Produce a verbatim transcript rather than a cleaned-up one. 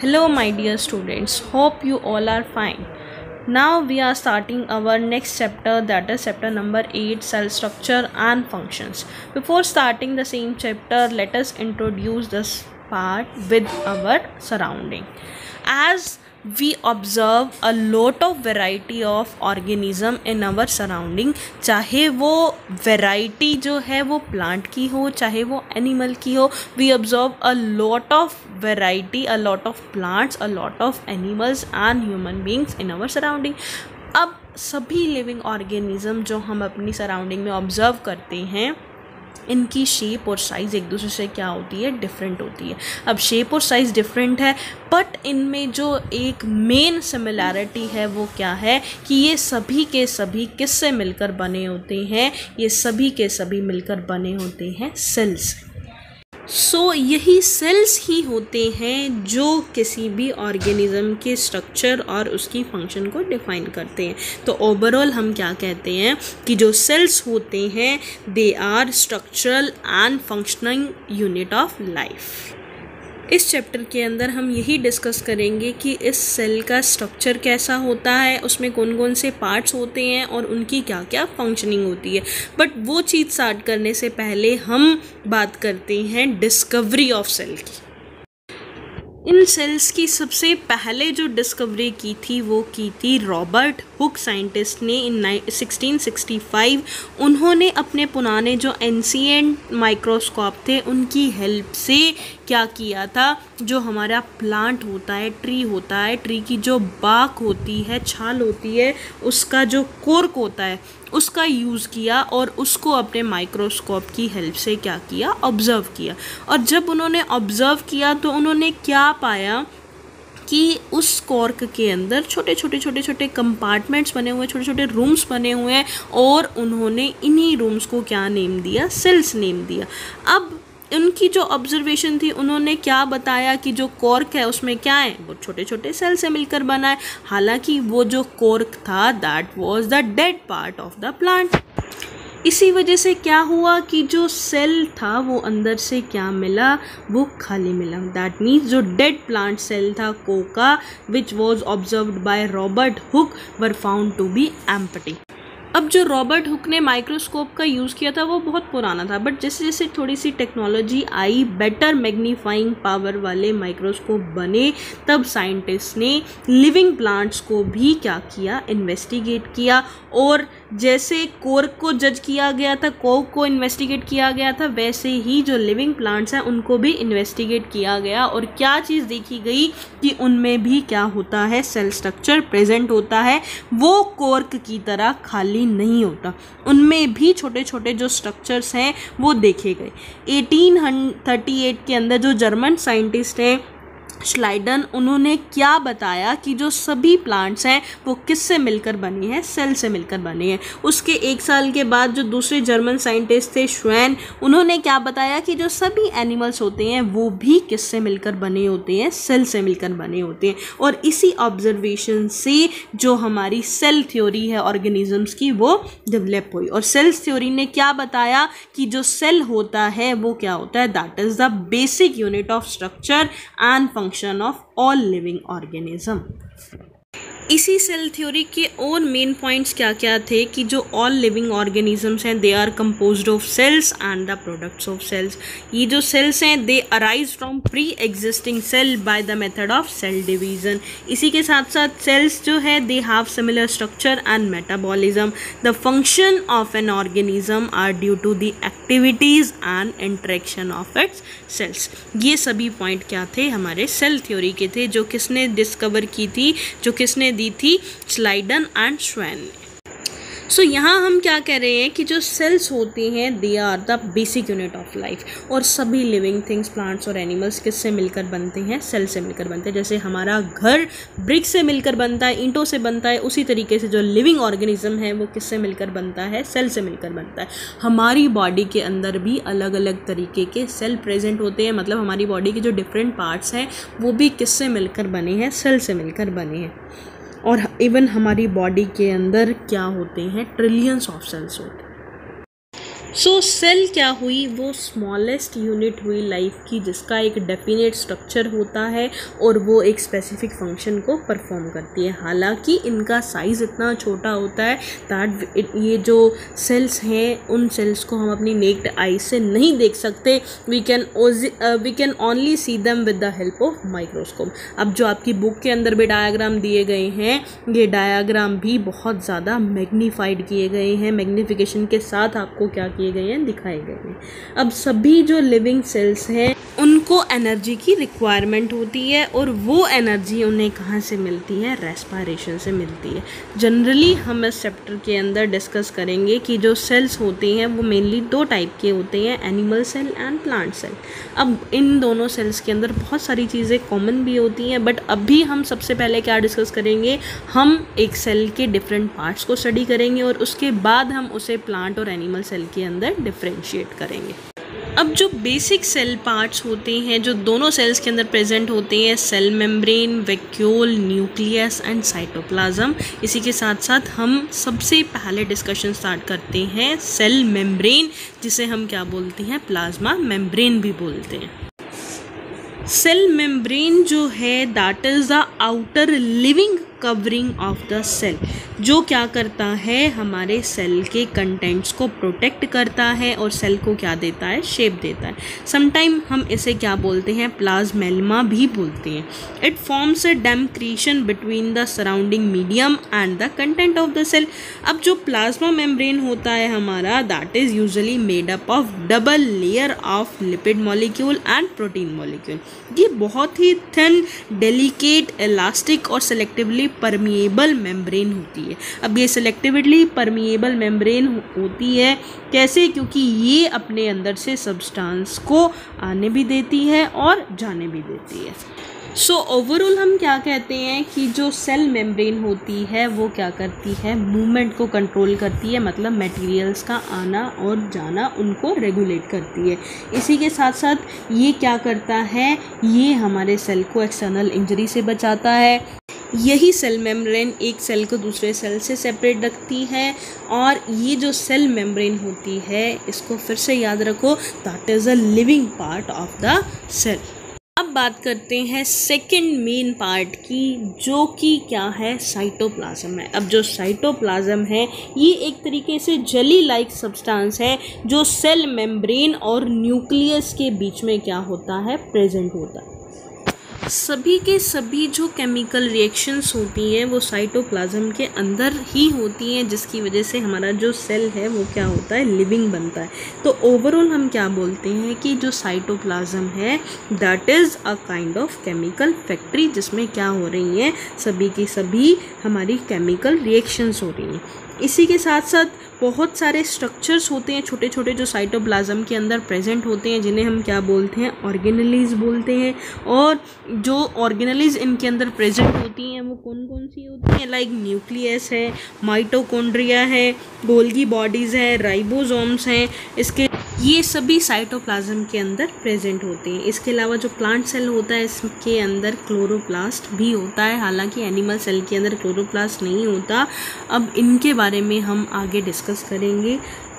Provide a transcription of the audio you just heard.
Hello, my dear students. Hope you all are fine. Now we are starting our next chapter, that is chapter number eight, cell structure and functions. Before starting the same chapter, let us introduce this part with our surrounding. As we observe a lot of variety of organism in our surrounding, चाहे वो variety जो है वो plant की हो, चाहे वो animal की हो, we observe a lot of variety, a lot of plants, a lot of animals and human beings in our surrounding. अब सभी living organism जो हम अपनी surrounding में observe करते हैं, इनकी शेप और साइज़ एक दूसरे से क्या होती है, डिफरेंट होती है. अब शेप और साइज़ डिफरेंट है, बट इनमें जो एक मेन सिमिलैरिटी है वो क्या है कि ये सभी के सभी किससे मिलकर बने होते हैं, ये सभी के सभी मिलकर बने होते हैं सेल्स. सो so, यही सेल्स ही होते हैं जो किसी भी ऑर्गेनिज्म के स्ट्रक्चर और उसकी फंक्शन को डिफाइन करते हैं. तो ओवरऑल हम क्या कहते हैं कि जो सेल्स होते हैं they are structural and functioning unit of life. इस चैप्टर के अंदर हम यही डिस्कस करेंगे कि इस सेल का स्ट्रक्चर कैसा होता है, उसमें कौन कौन से पार्ट्स होते हैं और उनकी क्या क्या फंक्शनिंग होती है. बट वो चीज़ स्टार्ट करने से पहले हम बात करते हैं डिस्कवरी ऑफ सेल की. इन सेल्स की सबसे पहले जो डिस्कवरी की थी वो की थी रॉबर्ट हुक साइंटिस्ट ने इन सिक्सटीन सिक्सटी फाइव. उन्होंने अपने पुराने जो एंशिएंट माइक्रोस्कोप थे उनकी हेल्प से क्या किया था, जो हमारा प्लांट होता है, ट्री होता है, ट्री की जो बाक होती है, छाल होती है, उसका जो कोर्क होता है उसका यूज़ किया और उसको अपने माइक्रोस्कोप की हेल्प से क्या किया, ऑब्ज़र्व किया. और जब उन्होंने ऑब्ज़र्व किया तो उन्होंने क्या पाया कि उस कॉर्क के अंदर छोटे छोटे छोटे छोटे कंपार्टमेंट्स बने हुए, छोटे छोटे रूम्स बने हुए हैं और उन्होंने इन्हीं रूम्स को क्या नेम दिया, सेल्स नेम दिया. अब उनकी जो ऑब्जर्वेशन थी, उन्होंने क्या बताया कि जो कॉर्क है उसमें क्या है, वो छोटे छोटे सेल से मिलकर बना है. हालांकि वो जो कॉर्क था that was the dead part of the plant. इसी वजह से क्या हुआ कि जो सेल था वो अंदर से क्या मिला, वो खाली मिला. दैट मीन्स जो डेड प्लांट सेल था कोका which was observed by Robert Hooke were found to be empty. अब जो रॉबर्ट हुक ने माइक्रोस्कोप का यूज़ किया था वो बहुत पुराना था, बट जैसे जैसे थोड़ी सी टेक्नोलॉजी आई, बेटर मैग्नीफाइंग पावर वाले माइक्रोस्कोप बने, तब साइंटिस्ट ने लिविंग प्लांट्स को भी क्या किया, इन्वेस्टिगेट किया. और जैसे कोर्क को जज किया गया था, कोर्क को इन्वेस्टिगेट किया गया था, वैसे ही जो लिविंग प्लांट्स हैं उनको भी इन्वेस्टिगेट किया गया. और क्या चीज़ देखी गई कि उनमें भी क्या होता है, सेल स्ट्रक्चर प्रेजेंट होता है. वो कोर्क की तरह खाली नहीं होता, उनमें भी छोटे छोटे जो स्ट्रक्चर्स हैं वो देखे गए. एटीन थर्टी एट के अंदर जो जर्मन साइंटिस्ट हैं श्लाइडन, उन्होंने क्या बताया कि जो सभी प्लांट्स हैं वो किससे मिलकर बनी हैं, सेल से मिलकर बनी हैं. उसके एक साल के बाद जो दूसरे जर्मन साइंटिस्ट थे श्वेन, उन्होंने क्या बताया कि जो सभी एनिमल्स होते हैं वो भी किससे मिलकर बने होते हैं, सेल से मिलकर बने होते हैं. और इसी ऑब्जर्वेशन से जो हमारी सेल थ्योरी है ऑर्गेनिजम्स की वो डेवलप हुई. और सेल्स थ्योरी ने क्या बताया कि जो सेल होता है वो क्या होता है, that is the basic unit of structure and function of all living organism. इसी सेल थ्योरी के और मेन पॉइंट्स क्या क्या थे कि जो ऑल लिविंग ऑर्गेनिजम्स हैं they are composed of cells and the products of cells. ये जो सेल्स हैं they arise from pre existing cell by the method of cell division. इसी के साथ साथ सेल्स जो है they have similar structure and metabolism. The function of an organism are due to the activities and interaction of its cells. ये सभी point क्या थे, हमारे सेल थ्योरी के थे, जो किसने डिस्कवर की थी, जो किसने दी थी, श्लाइडन एंड श्वेन ने. सो so, यहाँ हम क्या कह रहे हैं कि जो सेल्स होते हैं they are the basic unit of life. और सभी लिविंग थिंग्स, प्लांट्स और एनिमल्स किससे मिलकर बनते हैं, सेल से मिलकर बनते हैं. जैसे हमारा घर ब्रिक से मिलकर बनता है, ईंटों से बनता है, उसी तरीके से जो लिविंग ऑर्गेनिज्म है वो किससे मिलकर बनता है, सेल से मिलकर बनता है. हमारी बॉडी के अंदर भी अलग अलग तरीके के सेल प्रेजेंट होते हैं, मतलब हमारी बॉडी के जो डिफरेंट पार्ट्स हैं वो भी किससे मिलकर बने हैं, सेल से मिलकर बने हैं. और इवन हमारी बॉडी के अंदर क्या होते हैं, ट्रिलियंस ऑफ सेल्स होते हैं. सो so, सेल क्या हुई, वो स्मॉलेस्ट यूनिट हुई लाइफ की जिसका एक डेफिनेट स्ट्रक्चर होता है और वो एक स्पेसिफिक फंक्शन को परफॉर्म करती है। हालांकि इनका साइज़ इतना छोटा होता है दैट ये जो सेल्स हैं उन सेल्स को हम अपनी नेक्ड आई से नहीं देख सकते। We can we can only see them with the help of microscope. अब जो आपकी बुक के अंदर भी डायाग्राम दिए गए हैं, ये डायाग्राम भी बहुत ज़्यादा मैग्नीफाइड किए गए हैं, मैग्नीफिकेशन के साथ आपको क्या किए गए हैं, दिखाए गए हैं। अब सभी जो लिविंग सेल्स हैं उनको एनर्जी की रिक्वायरमेंट होती है और वो एनर्जी उन्हें कहाँ से मिलती है, रेस्पिरेशन से मिलती है। जनरली हम इस चैप्टर के अंदर डिस्कस करेंगे कि जो सेल्स होते हैं वो मेनली दो टाइप के होते हैं, animal cell and plant cell. अब इन दोनों सेल्स के अंदर बहुत सारी चीज़ें कॉमन भी होती हैं, बट अभी हम सबसे पहले क्या डिस्कस करेंगे, हम एक सेल के डिफरेंट पार्ट्स को स्टडी करेंगे और उसके बाद हम उसे प्लांट और एनिमल सेल के अंदर डिफरेंशिएट करेंगे। अब जो बेसिक सेल पार्ट्स होते हैं जो दोनों सेल्स के अंदर प्रेजेंट होते हैं, cell membrane, vacuole, nucleus and cytoplasm. इसी के साथ साथ हम सबसे पहले डिस्कशन स्टार्ट करते हैं सेल मेम्ब्रेन, जिसे हम क्या बोलते हैं, प्लाज्मा मेम्ब्रेन भी बोलते हैं। सेल मेम्ब्रेन जो है that is the outer living covering of the cell, जो क्या करता है, हमारे सेल के कंटेंट्स को प्रोटेक्ट करता है और सेल को क्या देता है, शेप देता है। समटाइम हम इसे क्या बोलते हैं, प्लाज्मेल्मा भी बोलते हैं। It forms a demarcation between the surrounding medium and the content of the cell. अब जो प्लाज्मा मेम्ब्रेन होता है हमारा, that is usually made up of double layer of lipid molecule and protein molecule. ये बहुत ही थिन, डेलिकेट, इलास्टिक और selectively permeable membrane होती है। अब ये सेलेक्टिवली परमिएबल मेम्ब्रेन होती है कैसे, क्योंकि ये अपने अंदर से सब्सटेंस को आने भी देती है और जाने भी देती है। सो so, ओवरऑल हम क्या कहते हैं कि जो सेल मेम्ब्रेन होती है वो क्या करती है, मूवमेंट को कंट्रोल करती है, मतलब मटेरियल्स का आना और जाना उनको रेगुलेट करती है। इसी के साथ साथ ये क्या करता है, ये हमारे सेल को एक्सटर्नल इंजरी से बचाता है। यही सेल मेम्ब्रेन एक सेल को दूसरे सेल से सेपरेट रखती है। और ये जो सेल मेम्ब्रेन होती है, इसको फिर से याद रखो, that is a living part of the cell. अब बात करते हैं सेकंड मेन पार्ट की, जो कि क्या है, साइटोप्लाज्म है। अब जो साइटोप्लाज्म है ये एक तरीके से जेली लाइक सब्सटेंस है जो सेल मेम्ब्रेन और न्यूक्लियस के बीच में क्या होता है, प्रेजेंट होता है। सभी के सभी जो केमिकल रिएक्शंस होती हैं वो साइटोप्लाज्म के अंदर ही होती हैं, जिसकी वजह से हमारा जो सेल है वो क्या होता है, लिविंग बनता है। तो ओवरऑल हम क्या बोलते हैं कि जो साइटोप्लाज्म है that is a kind of chemical factory, जिसमें क्या हो रही हैं, सभी की सभी हमारी केमिकल रिएक्शंस हो रही हैं। इसी के साथ साथ बहुत सारे स्ट्रक्चर्स होते हैं छोटे छोटे जो साइटोप्लाज्म के अंदर प्रेजेंट होते हैं, जिन्हें हम क्या बोलते हैं, ऑर्गेनेलीज बोलते हैं। और जो ऑर्गेनेलीज इनके अंदर प्रेजेंट होती हैं वो कौन कौन सी होती हैं, लाइक न्यूक्लियस है, माइटोकॉन्ड्रिया है, गोल्गी बॉडीज़ है, राइबोसोम्स हैं, इसके ये सभी साइटोप्लाज्म के अंदर प्रेजेंट होते हैं। इसके अलावा जो प्लांट सेल होता है इसके अंदर क्लोरोप्लास्ट भी होता है, हालांकि एनिमल सेल के अंदर क्लोरोप्लास्ट नहीं होता। अब इनके बारे में हम आगे डिस्कस करेंगे।